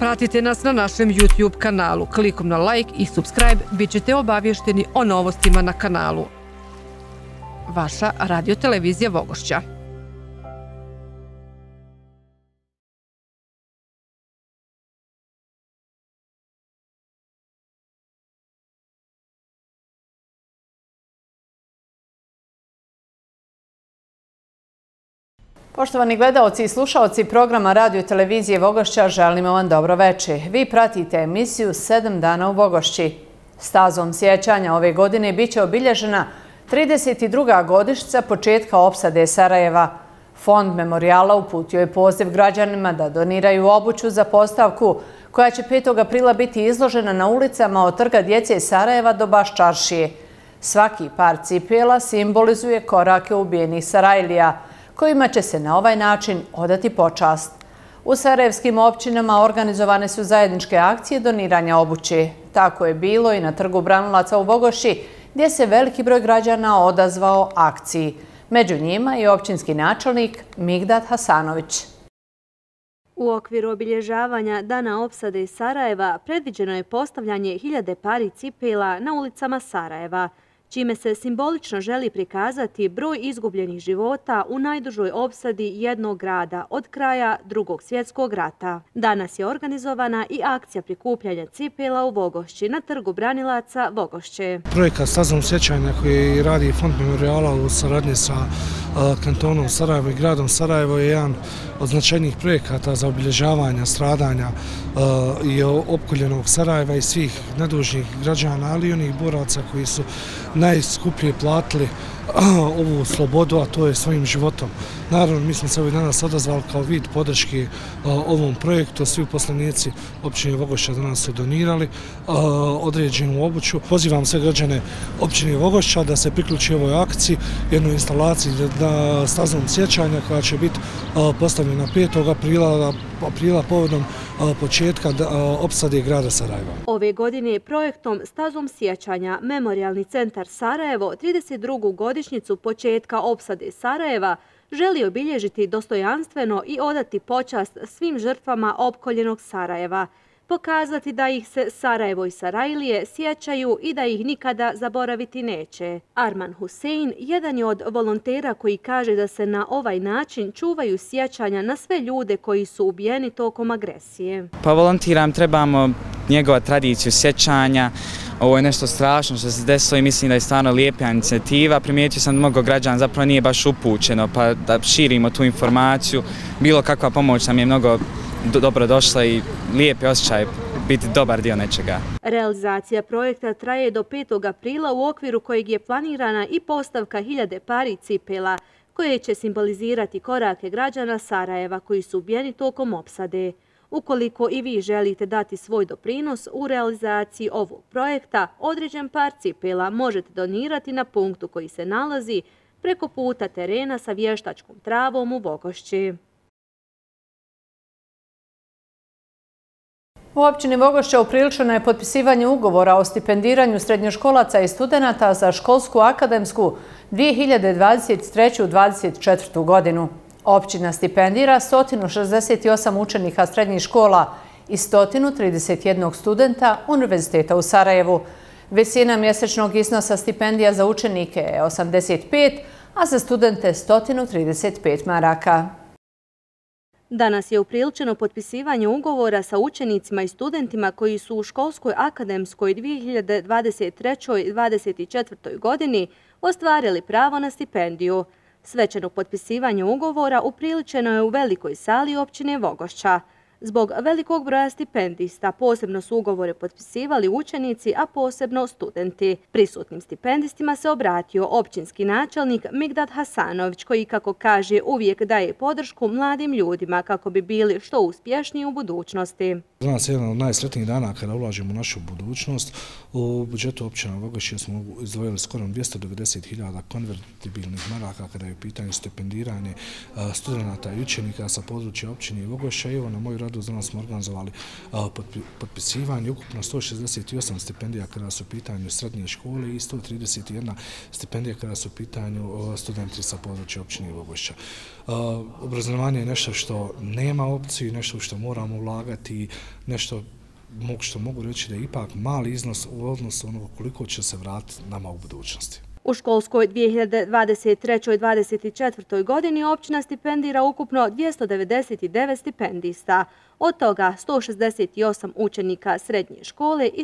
Pratite nas na našem YouTube kanalu. Klikom na like i subscribe bit ćete obavješteni o novostima na kanalu. Vaša radiotelevizija Vogošća. Poštovani gledaoci i slušaoci programa Radio Televizije Vogošća, želimo vam dobro večer. Vi pratite emisiju 7 dana u Vogošći. Stazom sjećanja ove godine biće obilježena 32. godišnjica početka opsade Sarajeva. Fond memorijala uputio je poziv građanima da doniraju obuću za postavku koja će 5. aprila biti izložena na ulicama od Trga djece Sarajeva do Baščaršije. Svaki par cipela simbolizuje korake ubijenih Sarajlija, kojima će se na ovaj način odati počast. U sarajevskim općinama organizovane su zajedničke akcije doniranja obuće. Tako je bilo i na Trgu Branilaca u Vogošći, gdje se veliki broj građana odazvao akciji. Među njima i općinski načelnik Migdad Hasanović. U okviru obilježavanja Dana opsade Sarajeva predviđeno je postavljanje 1000 pari cipela na ulicama Sarajeva, čime se simbolično želi prikazati broj izgubljenih života u najdužoj opsadi jednog grada od kraja Drugog svjetskog rata. Danas je organizovana i akcija prikupljanja cipela u Vogošći na Trgu Branilaca Vogošće. Projekat Stazom sjećanja koji radi Fond memorijala u saradnji sa kantonom Sarajevo i gradom Sarajevo je jedan od značajnijih projekata za obilježavanje stradanja i opkoljenog Sarajeva i svih nedužnih građana, ali i onih boraca koji su najskuplje platili ovu slobodu, a to je svojim životom. Naravno, mi smo se ovih danas odazvali kao vid podrške ovom projektu. Svi uposlenici općine Vogošća danas su donirali određenu obuću. Pozivam sve građane općine Vogošća da se priključi ovoj akciji, jednoj instalaciji Stazom sjećanja koja će biti postavljena 5. aprila povodom početka opsade grada Sarajeva. Ove godine projektom Stazom sjećanja Memorijalni centar Sarajevo 32. godišnjicu početka opsade Sarajeva želi obilježiti dostojanstveno i odati počast svim žrtvama opkoljenog Sarajeva, pokazati da ih se Sarajevo i Sarajlije sjećaju i da ih nikada zaboraviti neće. Arman Husein jedan je od volontera koji kaže da se na ovaj način čuvaju sjećanja na sve ljude koji su ubijeni tokom agresije. Pa volontiram, trebamo njegovat tradiciju sjećanja. Ovo je nešto strašno što se desilo i mislim da je stvarno lijepa inicijativa. Primijetio sam da mnogo građana zapravo nije baš upućeno, pa da širimo tu informaciju. Bilo kakva pomoć nam je mnogo dobro došla i lijep je osjećaj biti dobar dio nečega. Realizacija projekta traje do 5. aprila u okviru kojeg je planirana i postavka 1000 pari cipela, koje će simbolizirati korake građana Sarajeva koji su ubijeni tokom opsade. Ukoliko i vi želite dati svoj doprinos u realizaciji ovog projekta, određen par cipela možete donirati na punktu koji se nalazi preko puta terena sa vještačkom travom u Vogošći. U općini Vogošća upriličeno je potpisivanje ugovora o stipendiranju srednjoškolaca i studenata za školsku akademsku 2023-2024. godinu. Općina stipendira 168 učenika srednjih škola i 131 studenta Univerziteta u Sarajevu. Visina mjesečnog iznosa stipendija za učenike je 85, a za studente 135 maraka. Danas je upriličeno potpisivanje ugovora sa učenicima i studentima koji su u školskoj akademskoj 2023-2024. godini ostvarili pravo na stipendiju. Svečano potpisivanje ugovora upriličeno je u velikoj sali općine Vogošća. Zbog velikog broja stipendista posebno su ugovore potpisivali učenici, a posebno studenti. Prisutnim stipendistima se obratio općinski načelnik Migdad Hasanović, koji, kako kaže, uvijek daje podršku mladim ljudima kako bi bili što uspješniji u budućnosti. Danas je jedan od najsretnijih dana kada ulažemo u našu budućnost. U budžetu općina Vogošće smo izdvojili skoro 290.000 konvertibilnih maraka kada je u pitanju stipendiranje studenta i učenika sa područja općine Vogošća. I evo na moju Karduz, danas smo organizovali potpisivanje ukupno 168 stipendija kada su u pitanju srednje škole i 131 stipendija kada su u pitanju studenti sa područja općine Vogošća. Obrazovanje je nešto što nema opciju, nešto što moramo ulagati, nešto što mogu reći da je ipak mali iznos u odnosu onoga koliko će se vratiti nama u budućnosti. U školskoj 2023-2024. godini općina stipendira ukupno 299 stipendista, od toga 168 učenika srednje škole i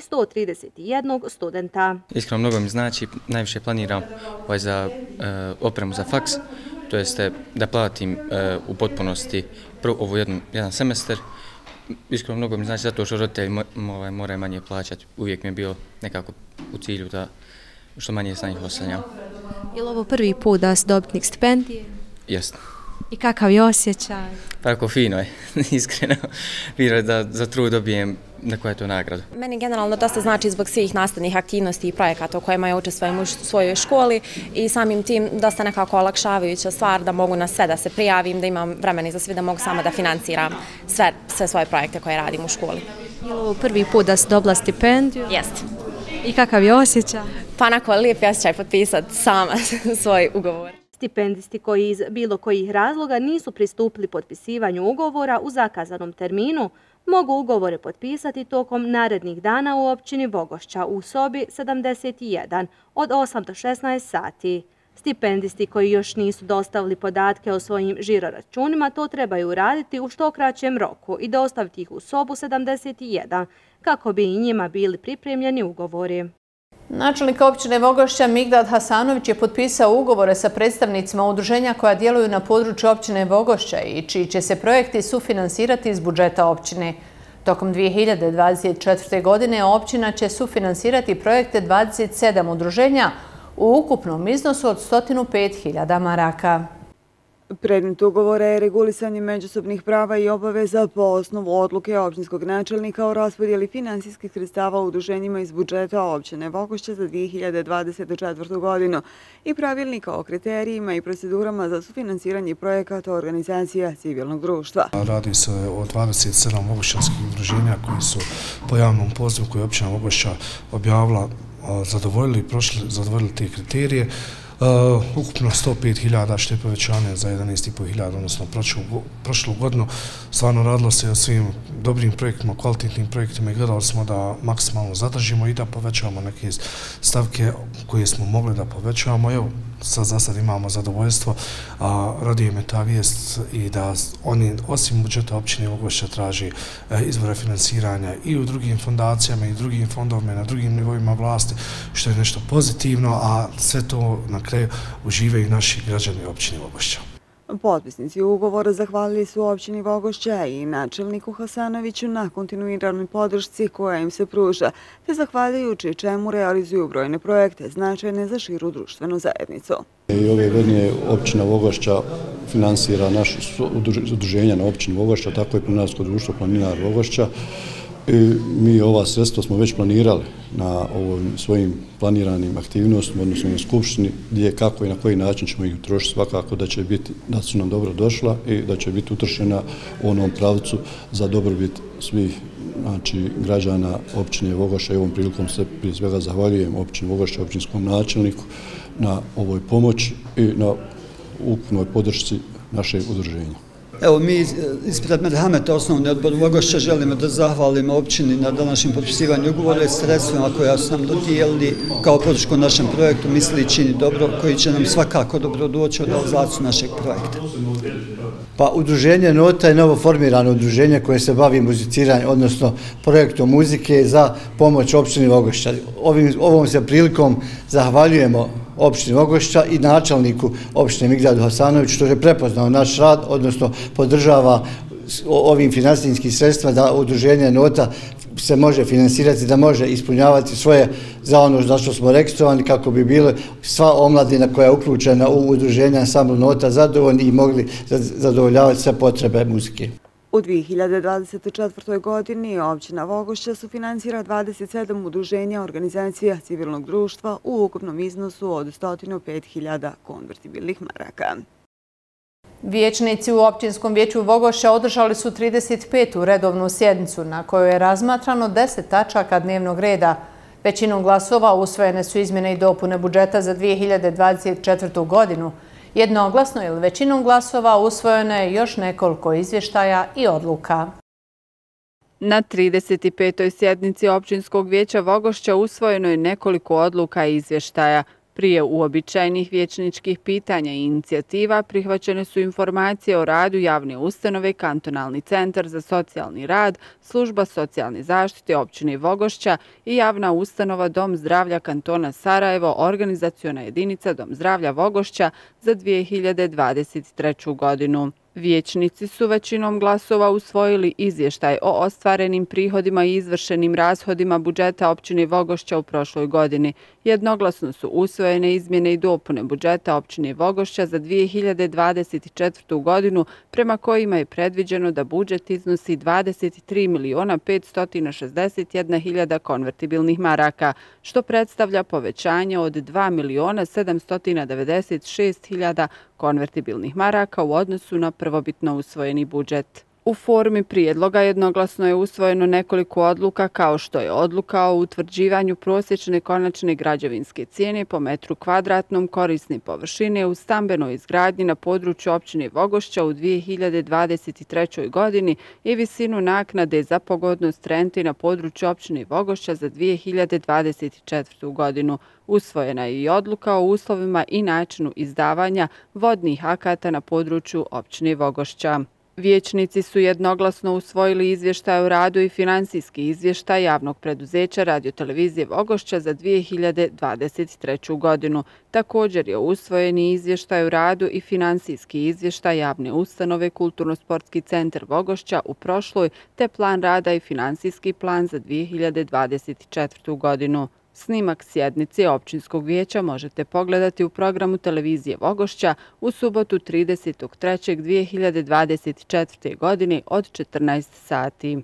131 studenta. Iskreno mnogo mi znači, najviše planiram za opremu za faks, to jeste da platim u potpunosti jedan semestar. Iskreno mnogo mi znači zato što roditelji moraju manje plaćati, uvijek mi je bio nekako u cilju da što manje sa njih oslanjam. Je li ovo prvi put da si dobitnik stipendije? Jeste. I kakav je osjećaj? Tako fino je, iskreno. Vjerujem da za trud dobijem neku to nagradu. Meni generalno dosta znači zbog svih nastavnih aktivnosti i projekata u kojima ja učestvujem u svojoj školi i samim tim dosta nekako olakšavajuća stvar da mogu na sve da se prijavim, da imam vremena za sve, da mogu sama da financiram sve svoje projekte koje radim u školi. Je li ovo prvi put da si dobila stipendiju? Jeste. I kakav je osjećaj? Pa onako lijep osjećaj potpisati sama svoj ugovor. Stipendisti koji iz bilo kojih razloga nisu pristupili potpisivanju ugovora u zakazanom terminu, mogu ugovore potpisati tokom narednih dana u općini Vogošća u sobi 71 od 8 do 16 sati. Stipendisti koji još nisu dostavili podatke o svojim žiroračunima to trebaju uraditi u što kraćem roku i dostaviti ih u sobu 71 kako bi i njima bili pripremljeni ugovori. Načelnik općine Vogošća Migdad Hasanović je potpisao ugovore sa predstavnicima udruženja koja djeluju na području općine Vogošća i čiji će se projekti sufinansirati iz budžeta općine. Tokom 2024. godine općina će sufinansirati projekte 27 udruženja u ukupnom iznosu od 105.000 maraka. Predmet ugovora je regulisanje međusobnih prava i obaveza po osnovu odluke općinskog načelnika o raspodjeli finansijskih sredstava udruženjima iz budžeta općine Vogošća za 2024. godinu i pravilnika o kriterijima i procedurama za sufinansiranje projekata organizacija civilnog društva. Radi se o 27 vogošćanskih udruženja koji su po javnom pozivu koji je općina Vogošća objavila zadovoljili te kriterije. Ukupno 105.000 što je povećanje za 11.500, odnosno prošlu godinu. Stvarno radilo se o svim dobrim projektima, kvalitetnim projektima i gledali smo da maksimalno zadržimo i da povećamo neke stavke koje smo mogli da povećamo. Evo, za sad imamo zadovoljstvo, raduje me ta vijest i da oni osim budžeta općine Vogošća traži izvore finansiranja i u drugim fondacijama i drugim fondovima na drugim nivoima vlasti, što je nešto pozitivno, a sve to na kraju uživaju naši građani općine Vogošća. Potpisnici ugovora zahvalili su općini Vogošća i načelniku Hasanoviću na kontinuiranoj podršci koja im se pruža, te zahvaljujući čemu realizuju brojne projekte značajne za širu društvenu zajednicu. I ove godine općina Vogošća finansira naše udruženja na općini Vogošća, tako i Planinarsko društvo Planinar Vogošća. I mi ova sredstva smo već planirali na svojim planiranim aktivnostima, odnosno na skupštini, gdje, kako i na koji način ćemo ih utrošiti. Svakako da su nam dobro došla i da će biti utrošena u onom pravcu za dobrobit svih građana općine Vogošća. I ovom prilikom se prije svega zahvaljujem općini Vogošća, općinskom načelniku na ovoj pomoći i na ukupnoj podršci našeg udruženja. Evo, mi ispred Merhameta, osnovni odbor Vogošća, želimo da zahvalimo općini na današnjem potpisivanju ugovora i sredstvima koja su nam dodijelili kao podršku našem projektu Misli čini dobro, koji će nam svakako dobro doći od realizaciju našeg projekta. Pa udruženje Nota je novo formirano udruženje koje se bavi muziciranjem, odnosno projektom muzike za pomoć općini Vogošća. Ovom se prilikom zahvaljujemo općini Vogošća i načelniku općine Migdadu Hasanoviću što je prepoznao naš rad, odnosno podržava ovim finansijskim sredstvima da udruženje Nota se može finansirati, da može ispunjavati svoje za ono za što smo registrovani kako bi bila sva omladina koja je uključena u udruženje Ansambl Nota zadovoljni i mogli zadovoljavati sve potrebe muzike. U 2024. godini općina Vogošća sufinansira 27 udruženja organizacija civilnog društva u ukupnom iznosu od 105.000 konvertibilnih maraka. Vijećnici u Općinskom vijeću Vogošća održali su 35. redovnu sjednicu na kojoj je razmatrano 10 tačaka dnevnog reda. Većinom glasova usvojene su izmjene i dopune budžeta za 2024. godinu. Jednoglasno ili većinom glasova usvojeno je još nekoliko izvještaja i odluka. Na 35. sjednici Općinskog vijeća Vogošća usvojeno je nekoliko odluka i izvještaja. Prije uobičajenih vijećničkih pitanja i inicijativa prihvaćene su informacije o radu javne ustanove Kantonalni centar za socijalni rad, služba socijalne zaštite općine Vogošća i javna ustanova Dom zdravlja kantona Sarajevo, organizaciona jedinica Dom zdravlja Vogošća za 2023. godinu. Vijećnici su većinom glasova usvojili izvještaj o ostvarenim prihodima i izvršenim rashodima budžeta općine Vogošća u prošloj godini. Jednoglasno su usvojene izmjene i dopune budžeta općine Vogošća za 2024. godinu, prema kojima je predviđeno da budžet iznosi 23.561.000 konvertibilnih maraka, što predstavlja povećanje od 2.796.000 konvertibilnih maraka u odnosu na prvobitno usvojeni budžet. U formi prijedloga jednoglasno je usvojeno nekoliko odluka, kao što je odluka o utvrđivanju prosječne konačne građevinske cijene po metru kvadratnom korisne površine u stambenoj izgradnji na području općine Vogošća u 2023. godini i visinu naknade za pogodnost renti na području općine Vogošća za 2024. godinu. Usvojena je i odluka o uslovima i načinu izdavanja vodnih akata na području općine Vogošća. Vijećnici su jednoglasno usvojili izvještaj o radu i finansijski izvještaj javnog preduzeća radiotelevizije Vogošća za 2023. godinu. Također je usvojen i izvještaj o radu i finansijski izvještaj javne ustanove Kulturno-sportski centar Vogošća u prošloj, te plan rada i finansijski plan za 2024. godinu. Snimak sjednice Općinskog vijeća možete pogledati u programu televizije Vogošća u subotu 30.3.2024. godine od 14 sati.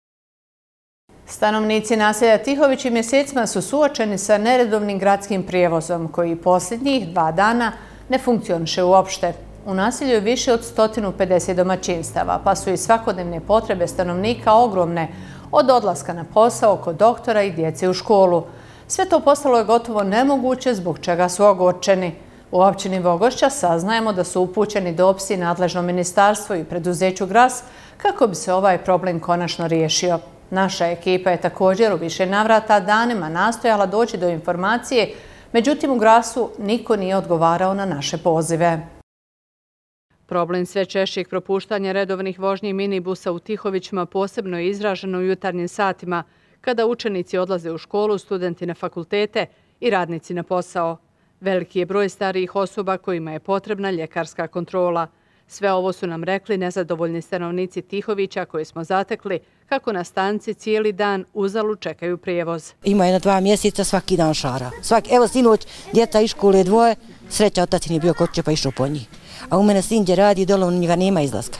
Stanovnici naselja Tihovići mjesecima su suočeni sa neredovnim gradskim prijevozom koji posljednjih 2 dana ne funkcioniše uopšte. U naselju je više od 150 domaćinstava, pa su i svakodnevne potrebe stanovnika ogromne, od odlaska na posao, kod doktora i djece u školu. Sve to postalo je gotovo nemoguće, zbog čega su ogorčeni. U općini Vogošća saznajemo da su upućeni dopisi nadležnom ministarstvu i preduzeću GRAS kako bi se ovaj problem konačno riješio. Naša ekipa je također u više navrata danima nastojala doći do informacije, međutim u GRAS-u niko nije odgovarao na naše pozive. Problem sve češćeg propuštanja redovnih vožnji minibusa u Tihovićima posebno je izraženo u jutarnjim satima, kada učenici odlaze u školu, studenti na fakultete i radnici na posao. Veliki je broj starijih osoba kojima je potrebna ljekarska kontrola. Sve ovo su nam rekli nezadovoljni stanovnici Tihovića koji smo zatekli kako na stanci cijeli dan uzalud čekaju prijevoz. Ima 1-2 mjeseca svaki dan šara. Evo sinoć, djeca iz škole 2, sreća otac nije bio kod kuće pa išao po njih. A u mene sin gdje radi, dole u njega nema izlaska.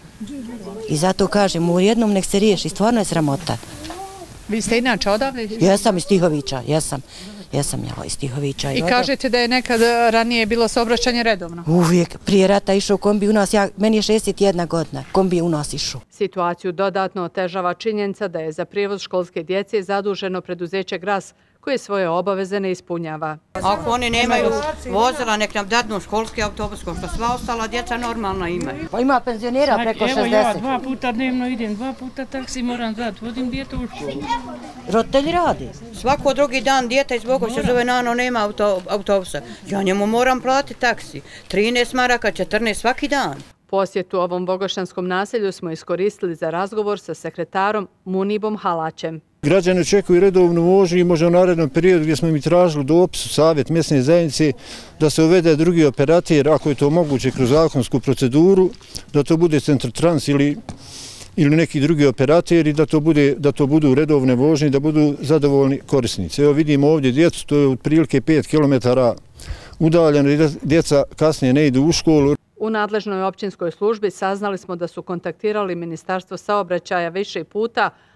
I zato kažem, u jednom nek se riješi, stvarno je sramota. Vi ste inače odavde? Jesam iz Tihovića, jesam iz Tihovića. I kažete da je nekad ranije bilo saobraćanje redovno? Uvijek, prije rata išao kombi u nas, meni je 61 godina, kombi je u nas išao. Situaciju dodatno otežava činjenica da je za prijevoz školske djece zaduženo preduzeće GRAS, koje svoje obaveze ne ispunjava. Ako oni nemaju vozila, nek nam dadnu školski autobus, ko što sva ostala djeca normalno imaju. Pa ima penzionera preko 60. Evo ja 2 puta dnevno idem, 2 puta taksi moram dati, vodim dijete u školu. Roditelji radi. Svako drugi dan dijete iz Vogošća zove Nano, nema autobusa. Ja njemu moram platiti taksi. 13 maraka, 14 svaki dan. Posjetu ovom vogošćanskom naselju smo iskoristili za razgovor sa sekretarom Munibom Halaćem. Građani očekuju redovnu vožnju i možda u narednom periodu gdje smo mi tražili dopis u savjet mjesne zajednice da se uvede drugi operator, ako je to moguće kroz zakonsku proceduru, da to bude Centrotrans ili neki drugi operator i da to budu redovne vožnje, da budu zadovoljni korisnici. Evo vidimo ovdje djecu, to je otprilike 5 km udaljeno i djeca kasnije ne idu u školu. U nadležnoj općinskoj službi saznali smo da su kontaktirali Ministarstvo saobraćaja više puta,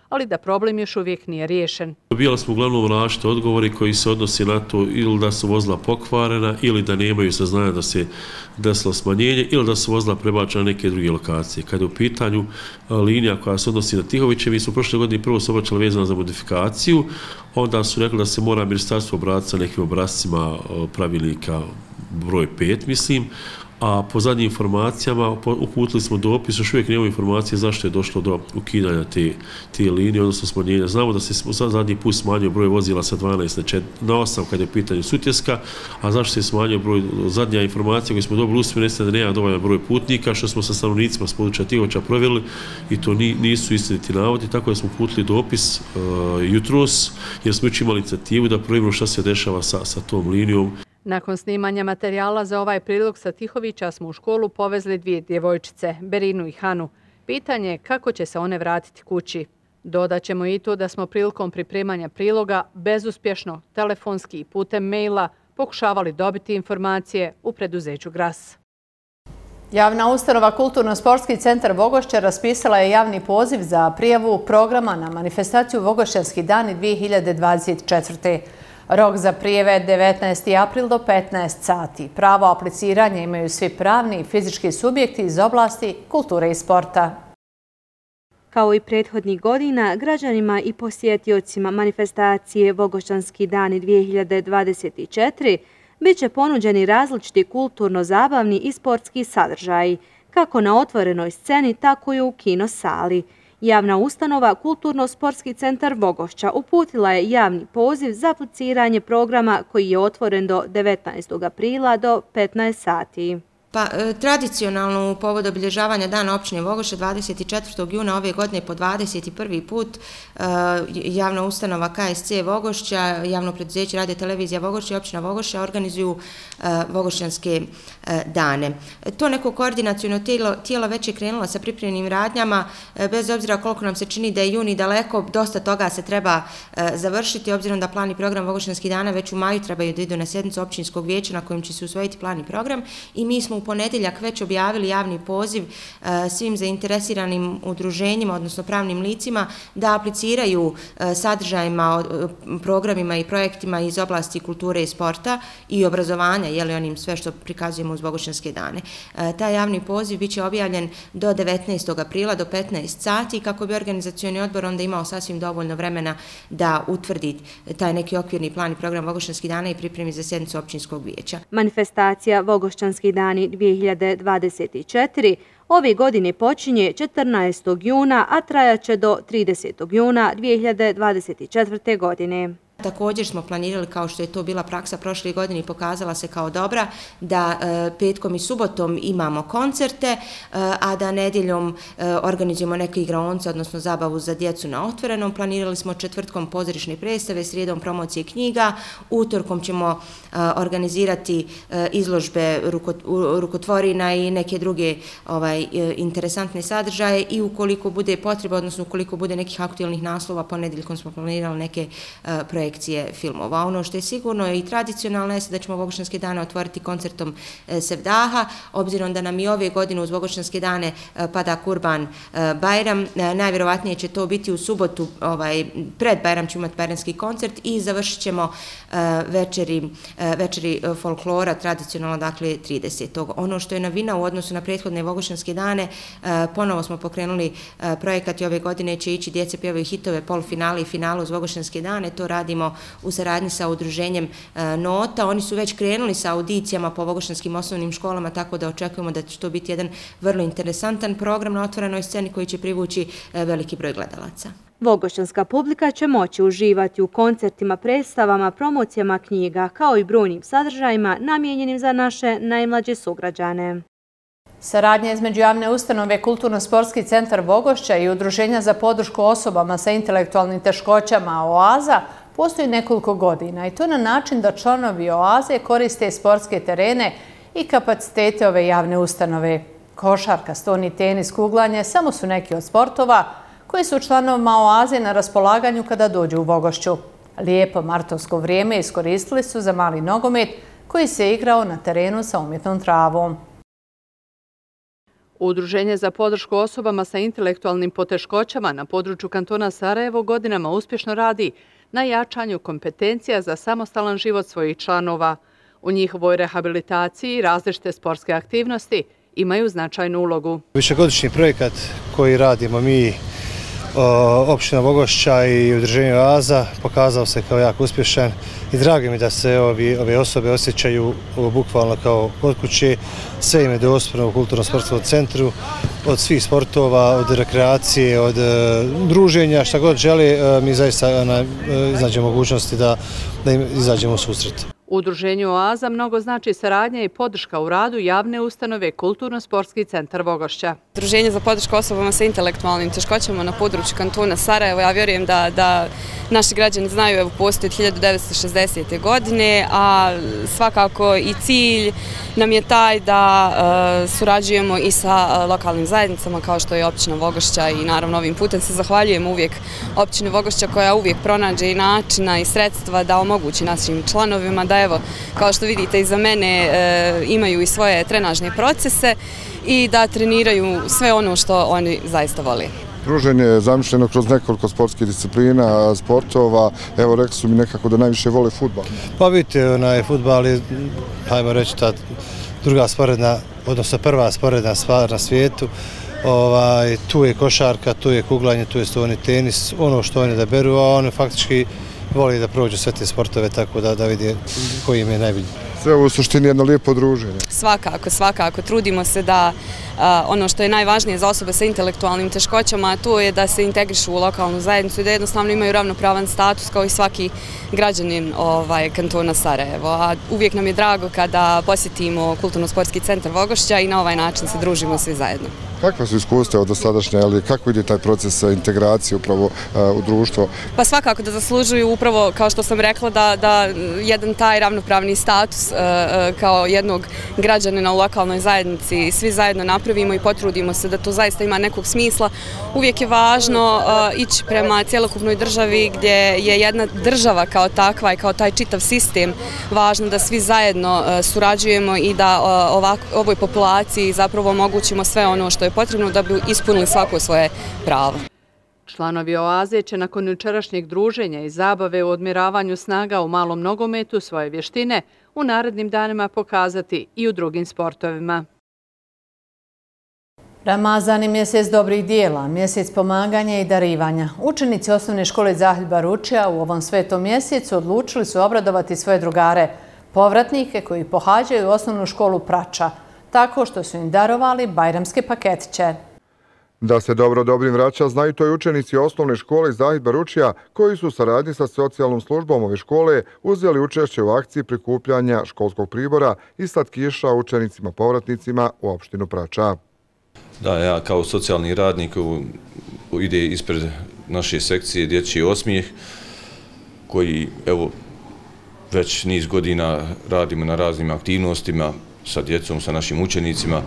ali da problem još uvijek nije riješen. Dobijali smo uglavnom različite odgovori koji se odnosi na to ili da su vozila pokvarena ili da nemaju saznanja da se desilo smanjenje ili da su vozila prebačena na neke druge lokacije. Kada je u pitanju linija koja se odnosi na Tihoviće, mi smo prošle godine prvo se obraćali vezano za modifikaciju, onda su rekli da se mora ministarstvo obratiti sa nekim obrazcima pravilnika broj 5, mislim, a po zadnjim informacijama uputili smo dopis, još uvijek nemamo informacije zašto je došlo do ukidanja te linije, odnosno smanjenja. Znamo da se zadnji put smanjio broj vozila sa 12 na 8 kada je u pitanju Sutjeska, a zašto se smanjio broj, zadnja informacija koju smo dobili usmjerena jeste da nema dovoljan broj putnika, što smo sa stanovnicima s područja Tihovića provjerili i to nisu istiniti navodi, tako da smo uputili dopis jutros, jer smo već imali inicijativu da provjerimo šta se dešava sa tom linijom. Nakon snimanja materijala za ovaj prilog sa Tihovića smo u školu povezli 2 djevojčice, Berinu i Hanu. Pitanje je kako će se one vratiti kući. Dodat ćemo i to da smo prilikom pripremanja priloga bezuspješno, telefonski i putem maila pokušavali dobiti informacije u preduzeću Gras. Javna ustanova Kulturno-sportski centar Vogošća raspisala je javni poziv za prijavu programa na manifestaciju Vogošćanski dani 2024. Rok za prijave je 19. april do 15 sati. Pravo apliciranja imaju svi pravni i fizički subjekti iz oblasti kulture i sporta. Kao i prethodnih godina, građanima i posjetiocima manifestacije Vogošćanski dani 2024 bit će ponuđeni različiti kulturno-zabavni i sportski sadržaji, kako na otvorenoj sceni, tako i u kino sali. Javna ustanova Kulturno-sportski centar Vogošća uputila je javni poziv za apliciranje programa koji je otvoren do 19. aprila do 15 sati. Tradicionalno u povodu obilježavanja Dana općine Vogošća 24. juna ove godine po 21. put javna ustanova KSC Vogošća, javno preduzeće Radio televizija Vogošća i općina Vogošća organizuju Vogošćanske dane. To neko koordinaciono tijelo već je krenulo sa pripremnim radnjama, bez obzira koliko nam se čini da je juni daleko, dosta toga se treba završiti, obzirom da plan i program Vogošćanskih dana već u maju trebaju da idu na sjednicu općinskog vijeća na kojem će se usvojiti plan i program i mi smo u ponedjeljak već objavili javni poziv svim zainteresiranim udruženjima, odnosno pravnim licima, da apliciraju sadržajima, programima i projektima iz oblasti kulture i sporta i obrazovanja, je li onim sve što prikazujemo uz Vogošćanske dane. Taj javni poziv biće objavljen do 19. aprila do 15 sati kako bi organizacioni odbor onda imao sasvim dovoljno vremena da utvrdi taj neki okvirni plan i program Vogošćanskih dana i pripremi za sjednicu općinskog vijeća. Manifestacija Vogošćanski dani 2024 ove godine počinje 14. juna, a trajaće do 30. juna 2024. godine. Također smo planirali, kao što je to bila praksa prošle godine i pokazala se kao dobra, da petkom i subotom imamo koncerte, a da nedjeljom organizujemo neke igraonice, odnosno zabavu za djecu na otvorenom. Planirali smo četvrtkom pozorišne predstave, srijedom promocije knjiga, utorkom ćemo organizirati izložbe rukotvorina i neke druge interesantne sadržaje i ukoliko bude potreba, odnosno ukoliko bude nekih aktualnih naslova, ponedjeljkom smo planirali neke projekcije filmova. Ono što je sigurno i tradicionalno je da ćemo Vogošćanske dane otvoriti koncertom Sevdaha, obzirom da nam i ove godine uz Vogošćanske dane pada Kurban Bajram. Najvjerovatnije će to biti u subotu, pred Bajram ćemo imati bajramski koncert i završit ćemo večeri folklora, tradicionalno, dakle, 30. Ono što je novina u odnosu na prethodne Vogošćanske dane, ponovo smo pokrenuli projekat i ove godine će ići Djece pjevaju hitove, polufinale i finalu uz Vogošćanske dane. To radimo u saradnji sa udruženjem Nota. Oni su već krenuli sa audicijama po vogošćanskim osnovnim školama, tako da očekujemo da će to biti jedan vrlo interesantan program na otvorenoj sceni koji će privući veliki broj gledalaca. Vogošćanska publika će moći uživati u koncertima, predstavama, promocijama knjiga, kao i brojnim sadržajima namijenjenim za naše najmlađe sugrađane. Saradnja između javne ustanove Kulturno-sportski centar Vogošća i Udruženja za podršku osobama sa intelektualnim teškoćama OAZA postoji nekoliko godina i to na način da članovi OAZE koriste sportske terene i kapacitete ove javne ustanove. Košarka, stoni tenis, kuglanje samo su neki od sportova koji su članovima OAZE na raspolaganju kada dođu u Vogošću. Lijepo martovsko vrijeme iskoristili su za mali nogomet koji se igrao na terenu sa umjetnom travom. Udruženje za podršku osobama sa intelektualnim poteškoćama na području kantona Sarajevo godinama uspješno radi na jačanju kompetencija za samostalan život svojih članova. U njihovoj rehabilitaciji različite sportske aktivnosti imaju značajnu ulogu. Višegodišnji projekat koji radimo mi, opština Vogošća i udruženje Oaza, pokazao se kao jako uspješan i drago mi da se ove osobe osjećaju bukvalno kao kod kuće. Sve im je dostupno u kulturno-sportskom centru, od svih sportova, od rekreacije, od druženja, šta god žele, mi zaista iznađemo mogućnosti da im izađemo u susret. U udruženju Oaza mnogo znači saradnja i podrška u radu javne ustanove Kulturno-sportski centar Vogošća. Udruženje za podršku osobama sa intelektualnim teškoćama na području kantona Sarajevo, ja vjerujem da naši građani znaju, evo postoji od 1960. godine, a svakako i cilj nam je taj da surađujemo i sa lokalnim zajednicama kao što je općina Vogošća i naravno ovim putem se zahvaljujemo uvijek općini Vogošća koja uvijek pronađe i načina i sredstva da omogući našim članovima da evo, kao što vidite iza mene, imaju i svoje trenažne procese i da treniraju sve ono što oni zaista vole. Druženje je zamišljeno kroz nekoliko sportskih disciplina, sportova. Evo, rekli su mi nekako da najviše vole fudbal. Pa vidite, fudbal je, hajmo reći, ta druga sporedna, odnosno prva sporedna stvar na svijetu. Tu je košarka, tu je kuglanje, tu je stolni tenis, ono što oni da beru, a oni faktički voli da prođu sve te sportove tako da vidi koji im je najbolji. Sve u suštini jedno lijepo druženje. Svakako. Trudimo se da ono što je najvažnije za osobe sa intelektualnim teškoćama, to je da se integrišu u lokalnu zajednicu i da jednostavno imaju ravnopravan status kao i svaki građanin kantona Sarajevo. A uvijek nam je drago kada posjetimo Kulturno-sportski centar Vogošća i na ovaj način se družimo svi zajedno. Kakva su iskustva od dosadašnje, ali kako ide taj proces integracije upravo u društvo? Pa svakako da zaslužuju upravo, kao što sam rekla, da jedan taj ravnopravni status kao jednog građanina u lokalnoj zajednici svi zajedno napravimo i potrudimo se da to zaista ima nekog smisla. Uvijek je važno ići prema cjelokupnoj državi gdje je jedna država kao takva i kao taj čitav sistem važno da svi zajedno surađujemo i da ovoj populaciji zapravo omogućimo sve ono što je potrebno da bi ispunili svako svoje pravo. Članovi Oaze će nakon jučerašnjeg druženja i zabave u odmjeravanju snaga u malom nogometu svoje vještine u narednim danima pokazati i u drugim sportovima. Ramazan je mjesec dobrih dijela, mjesec pomaganja i darivanja. Učenici osnovne škole Zahid Baručija u ovom svetom mjesecu odlučili su obradovati svoje drugare, povratnike koji pohađaju osnovnu školu Prača, tako što su im darovali bajramske paketiće. Da se dobro dobrim vraća, znaju to i učenici osnovne škole Zahid Baručija, koji su u saradnji sa socijalnom službom ove škole uzeli učešće u akciji prikupljanja školskog pribora i slatkiša učenicima povratnicima u opštinu Prača. Da, ja kao socijalni radnik ide ispred naše sekcije Dječji osmijeh, koji evo već niz godina radimo na raznim aktivnostima sa djecom, sa našim učenicima.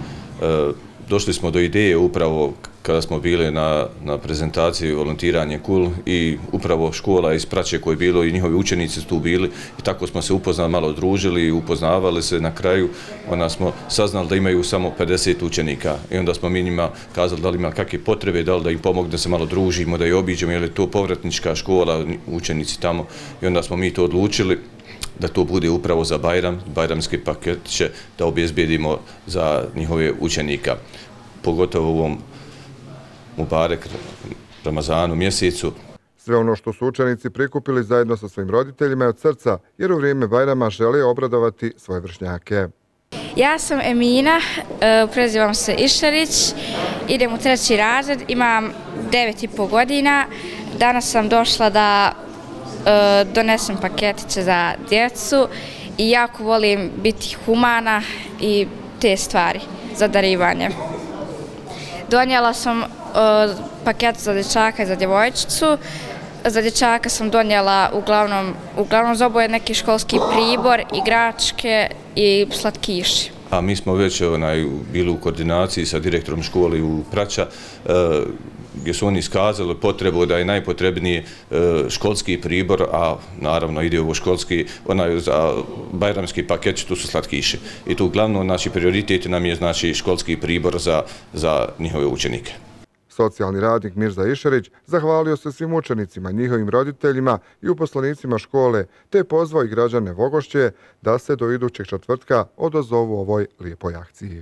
Došli smo do ideje upravo kada smo bili na prezentaciji volontiranje KUL i upravo škola iz Prače koje je bilo i njihovi učenici su tu bili i tako smo se upoznali, malo družili i upoznavali se. Na kraju onda smo saznali da imaju samo 50 učenika i onda smo mi njima kazali da li ima kakve potrebe, da li da im pomogu da se malo družimo, da je obiđemo, jer je to povratnička škola, učenici tamo i onda smo mi to odlučili da to bude upravo za Bajram, bajramski paket će da obezbedimo za njihove učenika. Pogotovo u ovom Mubarek Ramazanu mjesecu. Sve ono što su učenici prikupili zajedno sa svojim roditeljima je od srca, jer u vrijeme Bajrama žele obradovati svoje vršnjake. Ja sam Emina, prezivam se Išarić, idem u 3. razred, imam 9,5 godina. Danas sam došla da donesem paketiće za djecu i jako volim biti humana i te stvari za darivanje. Donijela sam paket za dječaka i za djevojčicu. Za dječaka sam donijela uglavnom za oboje neki školski pribor, igračke i slatkiši. A mi smo već bili u koordinaciji sa direktorom škole u Prača gdje su oni iskazali potrebu da je najpotrebniji školski pribor, a naravno ide ovo školski, onaj za bajramski paketi, tu su slatkiši. I tu uglavnom naši prioriteti nam je znači školski pribor za njihove učenike. Socijalni radnik Mirza Išerić zahvalio se svim učenicima, njihovim roditeljima i uposlenicima škole, te pozvao i građane Vogošće da se do idućeg četvrtka odazovu ovoj lijepoj akciji.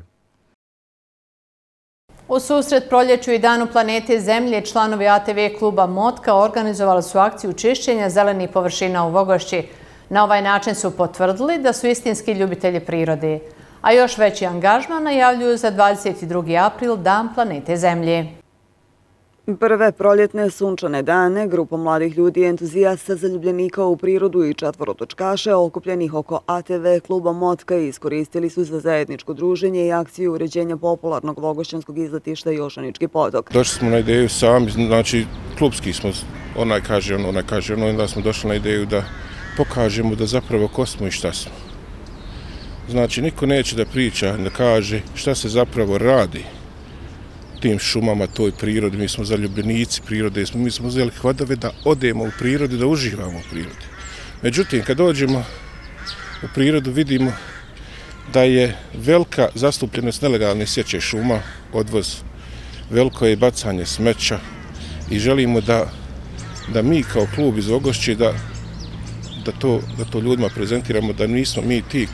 U susret proljeću i Danu planete Zemlje članovi ATV kluba Motka organizovali su akciju čišćenja zelenih površina u Vogošći. Na ovaj način su potvrdili da su istinski ljubitelji prirode. A još veći angažman najavljuju za 22. april, Dan planete Zemlje. Prve proljetne sunčane dane grupa mladih ljudi i entuzijasta zaljubljenika u prirodu i četvorotočkaše okupljenih oko ATV kluba Motka iskoristili su za zajedničko druženje i akciju uređenja popularnog vogošćanskog izletišta Jošanički potok. Došli smo na ideju sami, znači klubski smo, onaj kaže ono, onda smo došli na ideju da pokažemo da zapravo ko smo i šta smo. Znači niko neće da priča, da kaže šta se zapravo radi tim šumama, toj prirodi. Mi smo zaljubljenici prirode, mi smo uzeli hvatove da odemo u prirodi, da uživamo u prirodi. Međutim, kad dođemo u prirodu vidimo da je velika zastupljenost nelegalne sječe šuma, odvoz, veliko je bacanje smeća i želimo da mi kao klub iz Vogošće da to ljudima prezentiramo, da nismo mi ti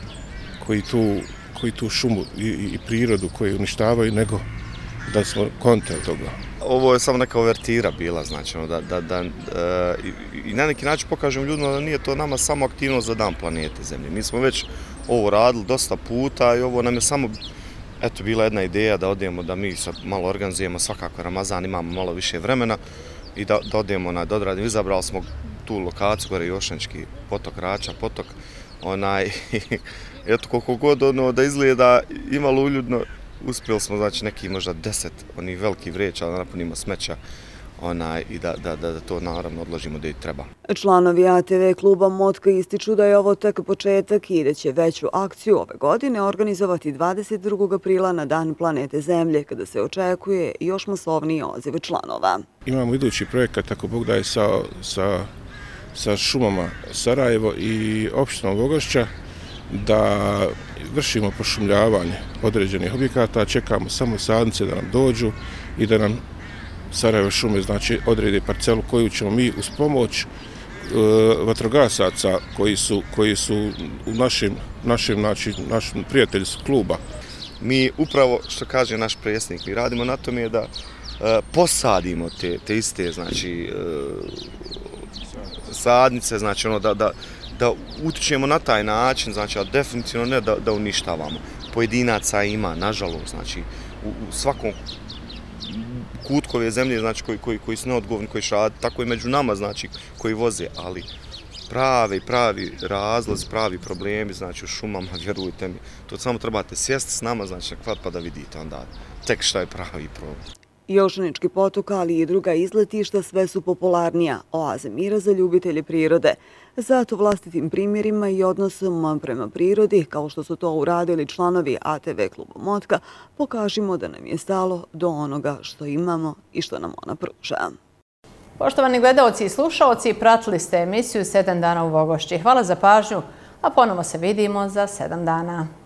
koji tu šumu i prirodu koji uništavaju, nego da smo kontra toga. Ovo je samo neka overtira bila, znači, i na neki način pokažemo ljudima da nije to nama samo aktivnost za Dan planete Zemlje. Mi smo već ovo radili dosta puta i ovo nam je samo, eto, bila jedna ideja da odemo, da mi sad malo organizujemo, svakako Ramazan, imamo malo više vremena i da odemo, da odradimo. Izabrali smo tu lokaciju, gore Jošanički potok, Rača potok, eto, koliko god da izgleda imalo uljudno, uspjeli smo, znači, neki možda 10 onih velikih vreća da napunimo smeća i da to naravno odložimo gdje treba. Članovi ATV kluba Motka ističu da je ovo tek početak i da će veću akciju ove godine organizovati 22. aprila na Dan planete Zemlje, kada se očekuje još masovniji odziv članova. Imamo idući projekat, ako Bog daje, sa šumama Sarajevo i opštinom Vogošća, da vršimo pošumljavanje određenih objekata, čekamo samo sadnice da nam dođu i da nam Sarajevo šume, znači, odrede parcelu koju ćemo mi uz pomoć vatrogasaca koji su u našem prijateljstvu kluba. Mi upravo, što kaže naš predsjednik, mi radimo na tome da posadimo te iste, znači, sadnice, znači, da utičemo na taj način, znači, a definitivno ne da uništavamo. Pojedinaca ima, nažalost, znači, u svakom kutku ove zemlje, znači, koji su neodgovorni, koji šade, tako i među nama, znači, koji voze, ali pravi razlozi, pravi problemi, znači, u šumama, vjerujte mi, to samo trebate sjesti s nama, znači, pa da vidite onda tek šta je pravi problem. Jošanički potok, ali i druga izletišta sve su popularnija, oaze mira za ljubitelje prirode. Zato vlastitim primjerima i odnosom prema prirodi, kao što su to uradili članovi ATV kluba Motka, pokažimo da nam je stalo do onoga što imamo i što nam ona pruža. Poštovani gledaoci i slušaoci, pratili ste emisiju 7 dana u Vogošći. Hvala za pažnju, a ponovo se vidimo za 7 dana.